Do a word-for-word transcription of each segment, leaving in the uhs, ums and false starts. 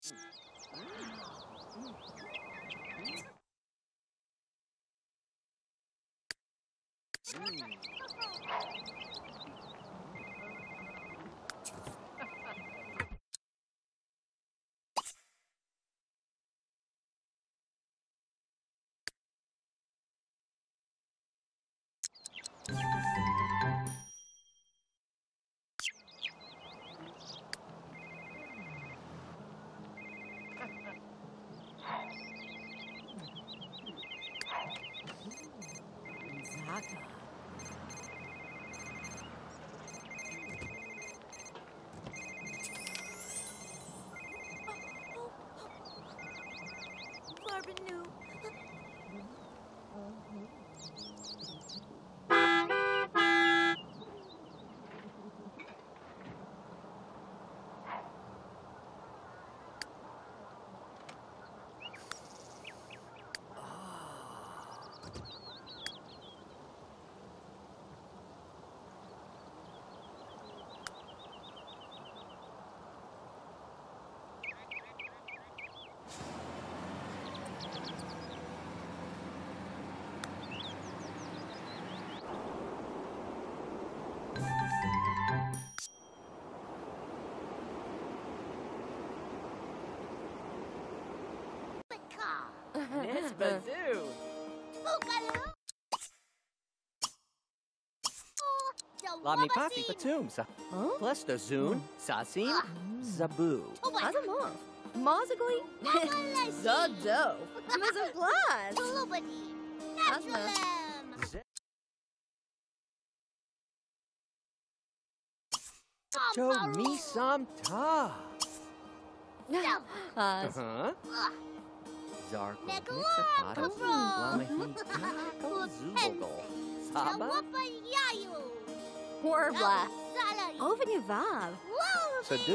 Barbanu. It's Bazoo. Labni Pasi Patum, sa plus the Zun, Sasim, Zabu. Azamor. Mozgly. Zodo. Mazaplas. Asma. To me some ta. Oz. Huh? Zarko, Mixapato, Lamahi, Kako, Zubogol, Saba, Warbla. Ovanyavav. Sadu,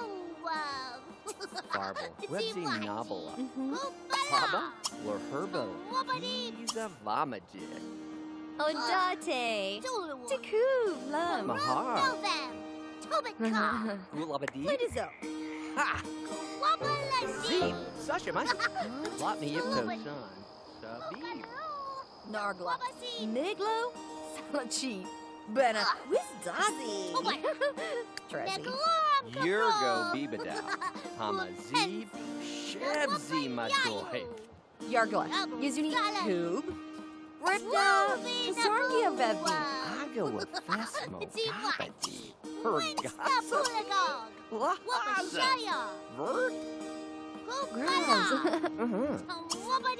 Barble, Websy Nabala, Saba, Lor Herbo, Giza Vamajig, Odate. Tiku. Lum. Mahar, Gulabadi, Lidizo. Ha! Zim, Sasha, my Lotni Yipto son, Sabib, Nargla. Miglo. Salachi. Bena. Wizdazi. Trezzy. Yurgo Bibadal, Hamazib, Shebzi Madoy, Yargla. Yuzuni. Koob. Ripta. Kazargia Vevni. Agawa Fasmo, Gabadi, Hergasa, Lahaza, Vert, Girls. uh-huh.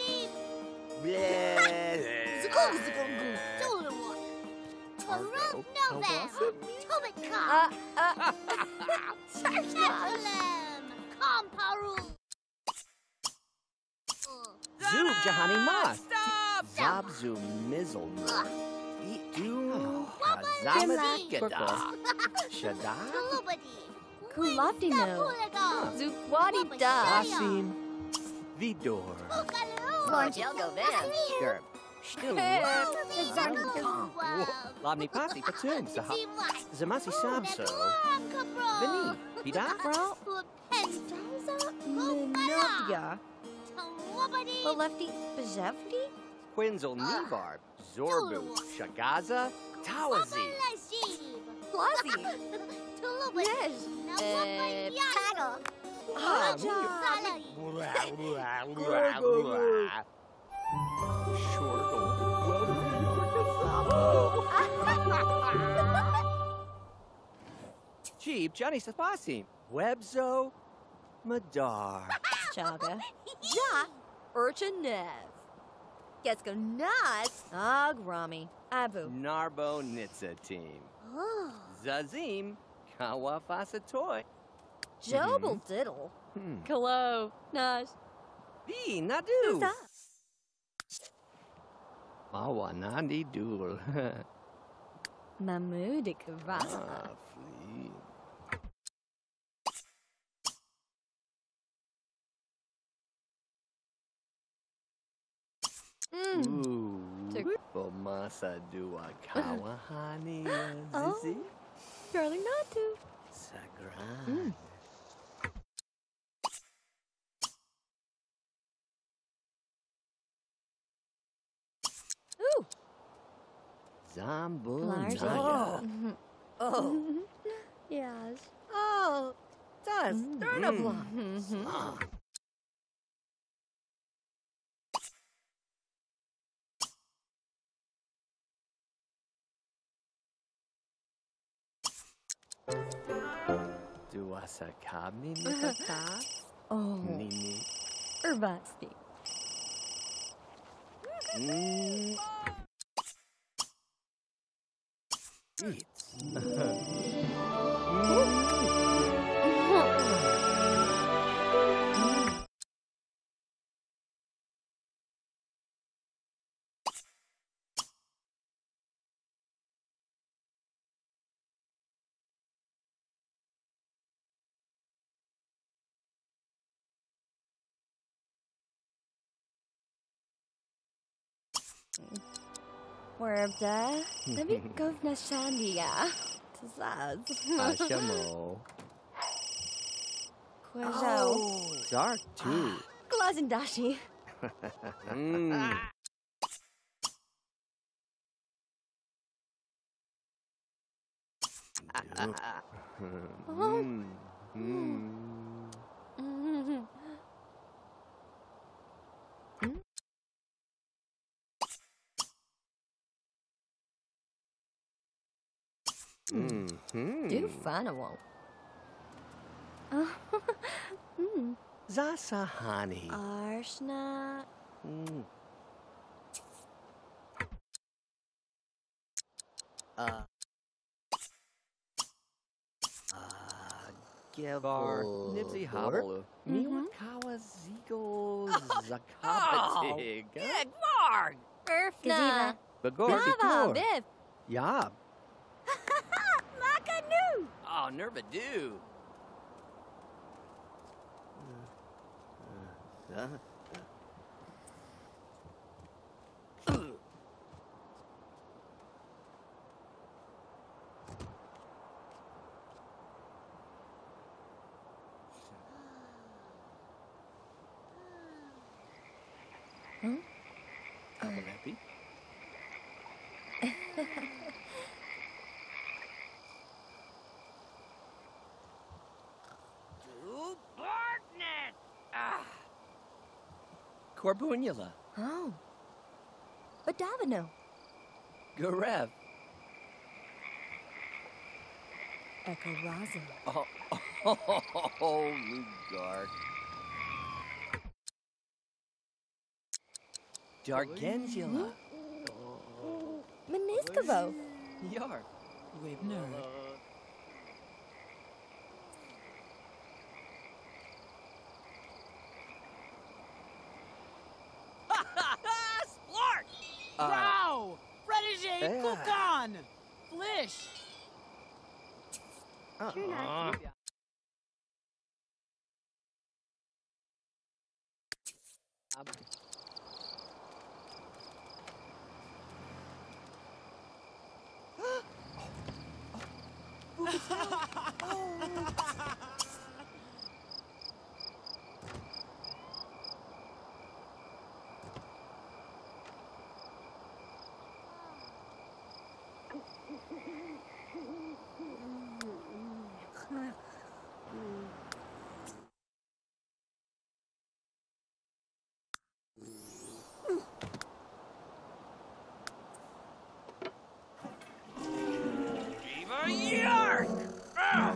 Uh, uh. Zub Jahani Mas, Zabzu Mizzle, Itu, Kazamadikada, Shada, Kulapdino. Zukwadi da. Asim, Vidor, Margelgo Van. Gerb, Stum, Labni Pasi Patum, Sahab, Zamasi Sabso, Vini, Vida, Bro. Minopia. Balefti. Bezevti. Quinzel Nibarb, Zorbu, Shagaza, Tawazi, Plazi. Yes. Uh, Paddle. Haja. Jeep, Johnny Safasim, Webzo, Madar. Chaga. Ja. Urchin Nev. Getsko Nas. Agrami. Abu. Narbo Nitsa team. Zazim, Kawafasa toy. Jobel Diddle. Hmm. Kalo. Nas. V, Nadu. Za. Mawa Nandi Dul. Mamudik Vasa. Ah, flea. Mm. Ooh. Tick. Bomasa Dua Kawahani. Oh. Zizi. Darling not to. Sagran. Mm. Zambunaya. Oh. Yes. Oh, das Sternabla. Ah. Duasa kabni mitata? Oh. Nini. Urbasti. Mm. Eats. Wherbda. Nabi govna shandia. Tazaz. Ashamo. Kwajo. Zark too. Glazendashi. Mm. Mm. Mm. Mm-hmm. Do fanawo. Mm. Zasahani. Arshna. Mm. Uh. Uh. Gevar. Nibsy Hobble. Miwat Kawa Zigo Zakapatig. Gedvarg. Perfna. Bagor Nava. Vigor. Biv. Yob. Makanu. Oh, Nervadoo. Uh. Huh? Abalepi. Du Bartnet. Ah. Corbunula. Oh. Badavano. Garev. Ekaraza. Oh, oh, oh, oh, Lugar. Dargenzula. Meniskavo. Yar. Wibner. Splart. Uh, Wow. Protege. yeah. Kukan. Flish. Uh-uh. Viva Yark! Ah!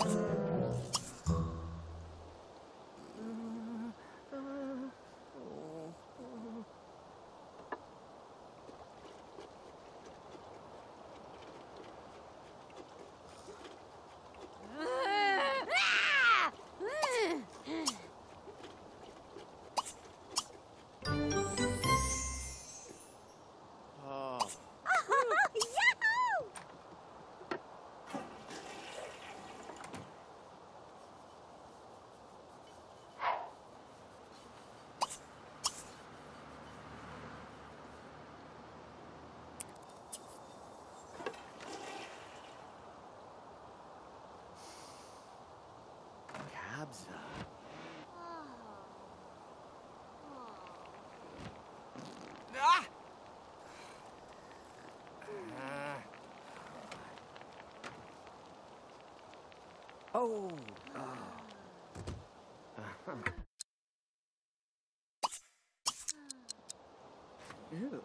Kabza. Ah! Ah. Oh. Oh. Uh-huh. Ooh.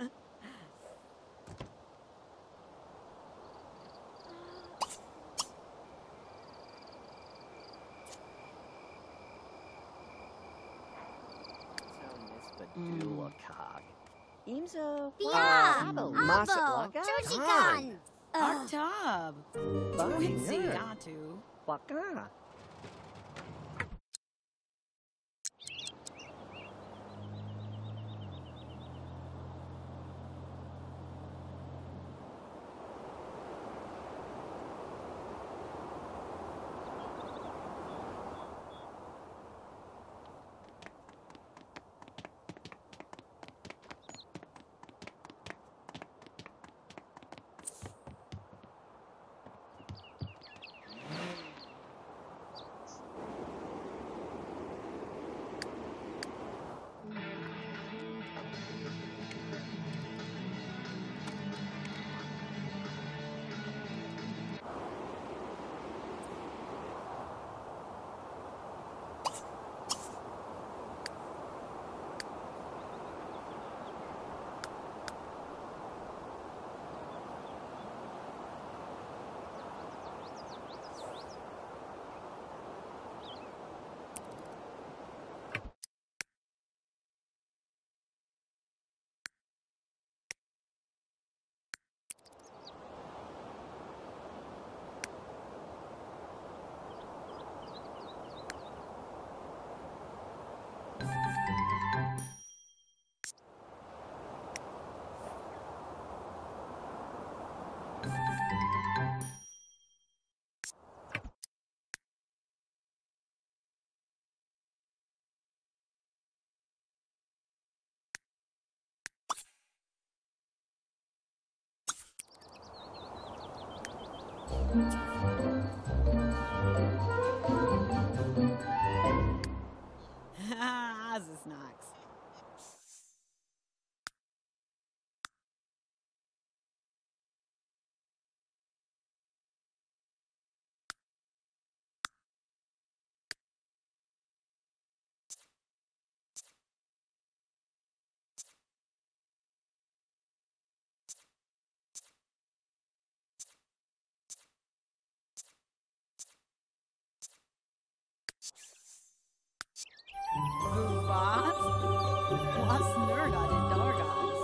Duakag. Imzo. Yeah. Masak Abo. laga. Chuchikan. Artab. Witsi Banger. Datu. Waka. Azisnox. Boobot. What's Nurgot in Dargots?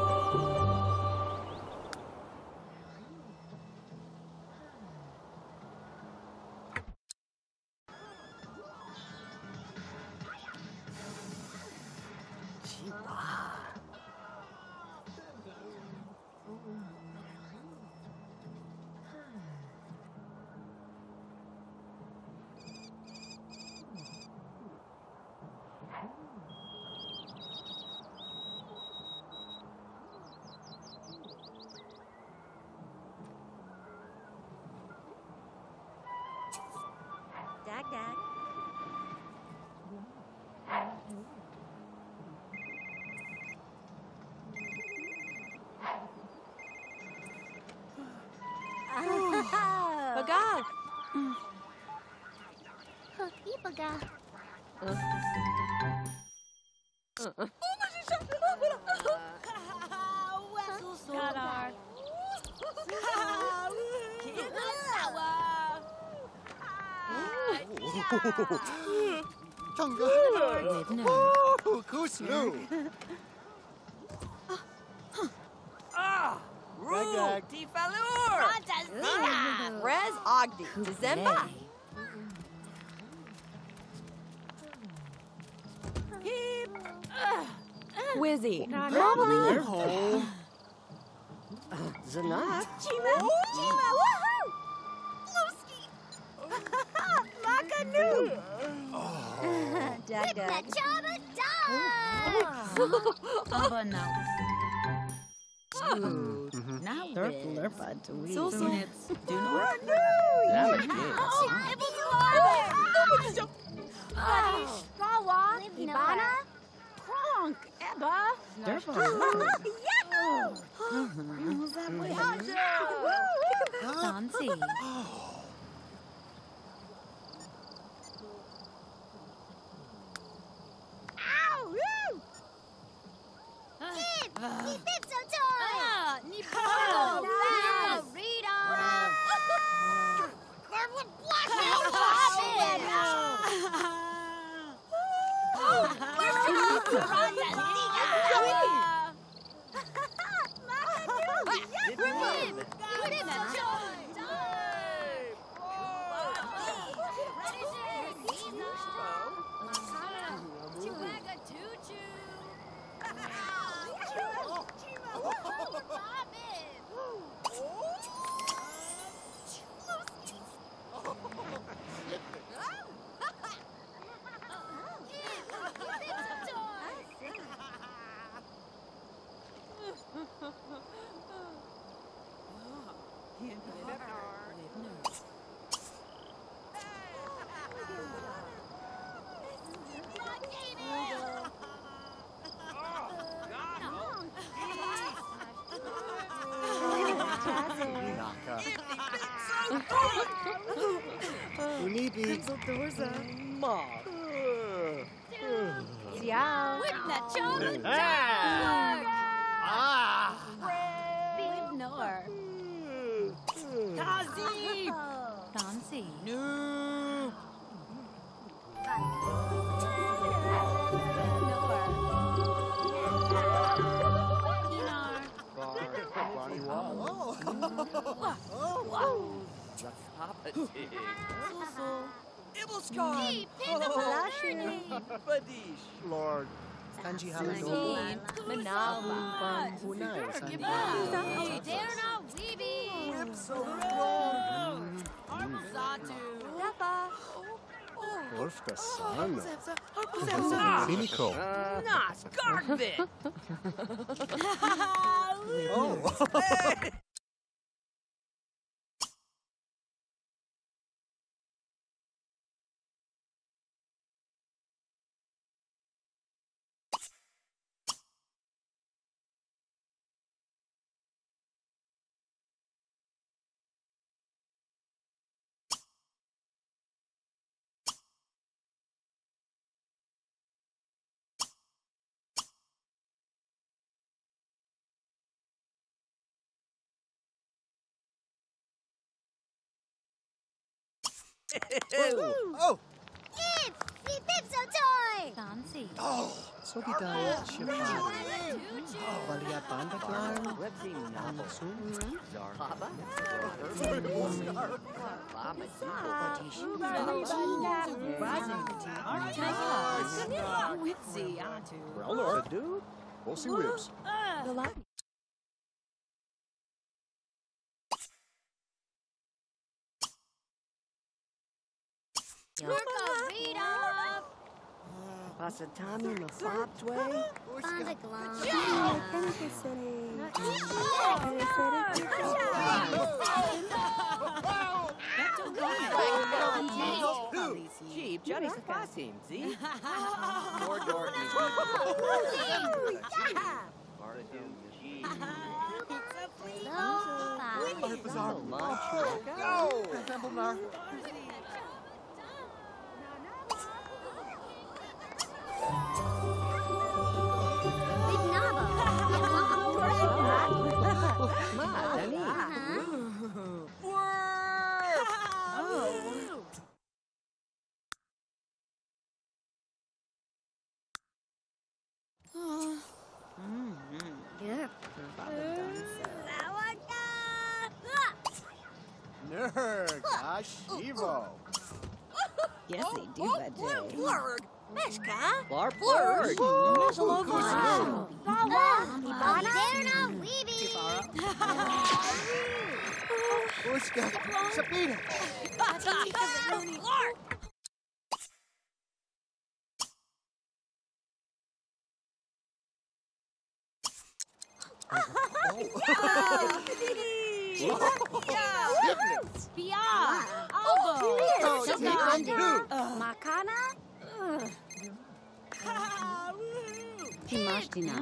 Dag dag. Bagal. Ibaga. Kadar. Chunga. Oh, Kuslu. Ah! Ragag. Tifalur! Rez Ogdi. December. Wizzy. Hole. Zanat. Chima. Chima. Woohoo! Luski. Makanu. Dag dag. Chaba da. Baba now. Now Lurp Lurpa to we. Soonits. Do not. Rawa. Ibana. Kronk. Ebba. Durpa. Who's that way? Fancy. Unibi. Ma. Ciao. Ah. Fancy. No. Bonnie Wall. Papa Ibbelskar. Badish. Lord. Kanji Halado. Manaba. Hunay. Sandy. Napa. Orfta Sano. Finiko. Nas, Garvin. Oh. Oh. Fancy. So kita Shifad. Valia Bandaklan. Websy novel. Sum. Zar. Papa. Well, Lord. Dude. Bossy Whips. Pasatami Mafoptway. Jeep, Johnny Safasim, Z. More Dorothy. Maradu, Jeep. Go! Templenar. Nerd. Ashivo. Yes, they do, Bajay. Blurg. Meshka. Blarp, Blurg. Wow. Uska. Sapita. Makana. Timashtina.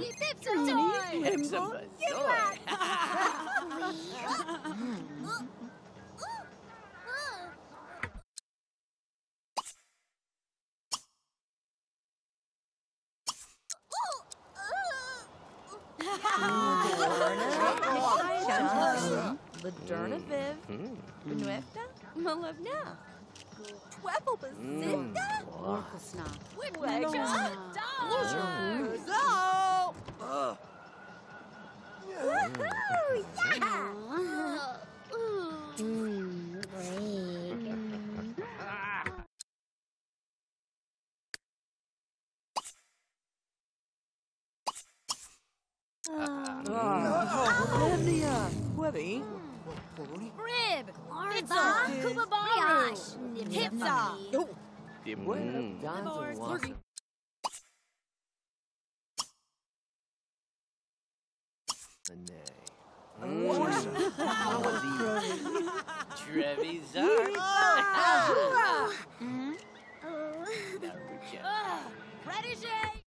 Laderna Viv. Nuefta. Malevna. Tweffle Bazimda. Orkusna. Wegja. Zo. Woohoo! Yeah! Mm, break. Olivia. Webby. Rib. Pizza. Kubabaru. Pizza. Dibwe. Don's awesome. Trevisan. Protege.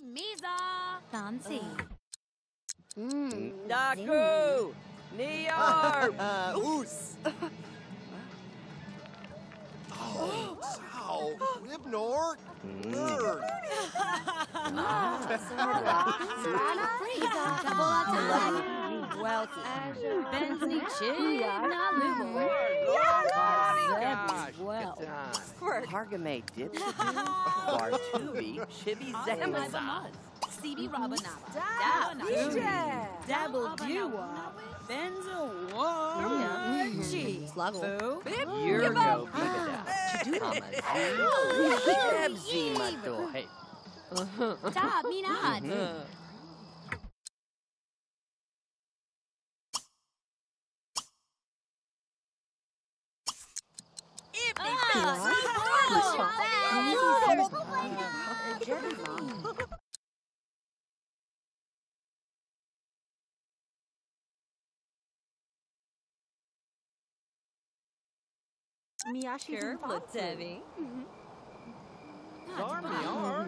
Misa. Fancy. Naku! Niar! Oos! Oh, Sow! Ribnor! Nerd! Welky. Bensley Chin. Well. Hargame Dipsadu, Bartubi, Chibi Zamazaz. C B Rabanaba. Dabble Dewa. Benzo. Gee. Sluggle. Yurgo Bibida, Chamazi, Shebzi Madoy. Ta Minad. Miyashi from Devi. Zarmiar.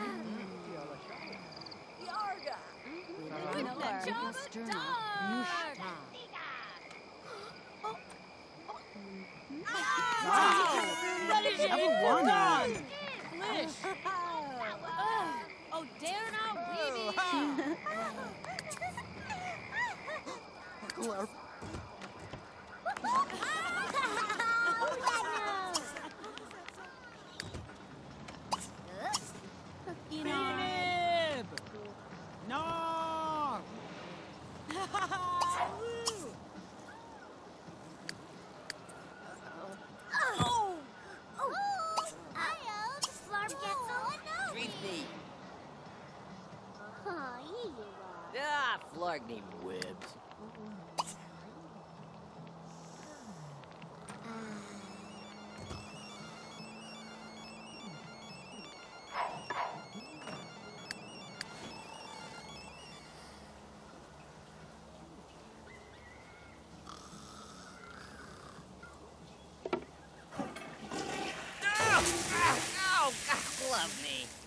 Oh, dare not weaving. Philip! No! Treatney. Ah, Flargney Wibs. Ow! Ow! Ow! Love me.